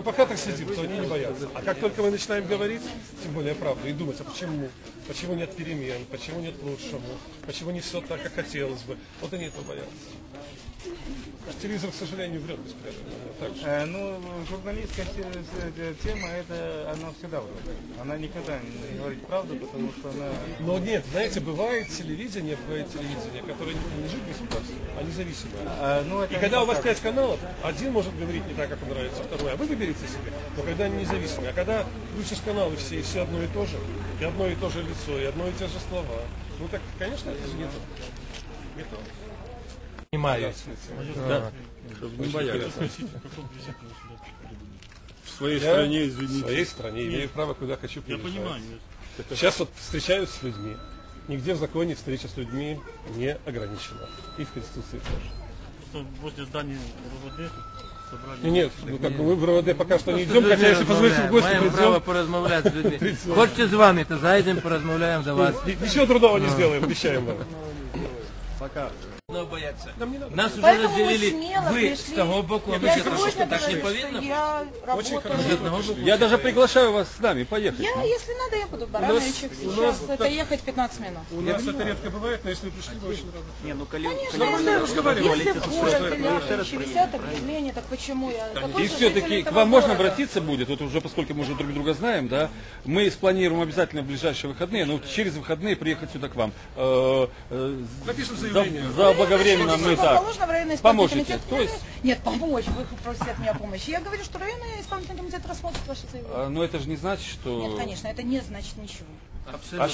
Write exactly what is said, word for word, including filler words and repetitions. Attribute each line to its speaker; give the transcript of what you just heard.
Speaker 1: пока так сидим, то они не боятся. А как только мы начинаем говорить, тем более правду, и думать, а почему? Почему нет перемен? Почему нет лучшему? Почему не все так, как хотелось бы? Вот они этого боятся. Телевизор, к сожалению, врет беспрерывно.
Speaker 2: Э, ну, журналистская тема, это она всегда врет. Она никогда не говорит правду, потому что она...
Speaker 1: Но нет, знаете, бывает телевидение, бывает телевидение, которое не принадлежит государству, а независимое.
Speaker 2: А, ну, это
Speaker 1: и когда у вас
Speaker 2: так.
Speaker 1: пять каналов, один может говорить не так, как ему нравится, второй, а вы выберите себе. Но когда они независимые, а когда включишь каналы все, и все одно и то же, и одно и то же лицо, и одно и те же слова, ну так, конечно, это же не то. Не то.
Speaker 3: Понимаю.
Speaker 4: Да. Чтобы не боялись. В своей
Speaker 1: Я
Speaker 4: стране, извините.
Speaker 1: В своей стране имею право, куда хочу
Speaker 4: Я
Speaker 1: приезжать.
Speaker 4: понимаю.
Speaker 1: Сейчас вот встречаюсь с людьми. Нигде в законе встреча с людьми не ограничена. И в Конституции тоже.
Speaker 4: Просто возле здания РОВД собрали...
Speaker 1: Нет, ну как бы мы в РОВД пока что не идем, хотя если позволите в гости
Speaker 3: Маємо право
Speaker 1: придем.
Speaker 3: порозмовляти з людьми. Хочете з вами, то зайдемо, порозмовляємо за вас.
Speaker 1: Ничего трудного не сделаем, обещаем вам.
Speaker 4: Пока.
Speaker 3: Бояться.
Speaker 1: Нам не надо.
Speaker 3: Нас уже
Speaker 5: Поэтому мы
Speaker 3: разделили
Speaker 5: смело
Speaker 3: вы
Speaker 5: пришли.
Speaker 3: с того боку, а вы
Speaker 5: Я
Speaker 3: с этого
Speaker 5: сегодня
Speaker 3: боку. Так не
Speaker 5: говорю,
Speaker 3: повинно?
Speaker 5: что я
Speaker 1: Очень
Speaker 5: работаю.
Speaker 1: хорошо.
Speaker 4: Я даже приглашаю вас с нами поехать.
Speaker 5: Я, если надо, я буду в Барановичах
Speaker 1: у нас
Speaker 5: сейчас. Это
Speaker 1: так-
Speaker 5: ехать пятнадцать минут.
Speaker 1: У нас это редко бывает, но если вы пришли, мы очень рады.
Speaker 2: Не, ну, коллеги,
Speaker 5: Конечно,
Speaker 1: Нормально
Speaker 5: если,
Speaker 1: разговаривали.
Speaker 5: если в город или висят объявления, так почему я? Такой
Speaker 4: И
Speaker 5: же
Speaker 4: все-таки
Speaker 5: житель
Speaker 4: к
Speaker 5: этого
Speaker 4: вам можно
Speaker 5: города.
Speaker 4: обратиться будет, вот уже поскольку мы уже друг друга знаем, да, мы спланируем обязательно в ближайшие выходные, но через выходные приехать сюда к вам. Э, э,
Speaker 1: Напишем
Speaker 4: за,
Speaker 1: заявление.
Speaker 4: заблаговременно мы так.
Speaker 5: Положено в районный исполнительный
Speaker 4: Поможете,
Speaker 5: комитет.
Speaker 4: то есть-
Speaker 5: Нет, помочь, вы просите от меня помощи. Я говорю, что районный исполнительный комитет рассмотрит ваши заявления.
Speaker 4: А, но это же не значит, что...
Speaker 5: Нет, конечно, это не значит ничего.
Speaker 3: Абсолютно.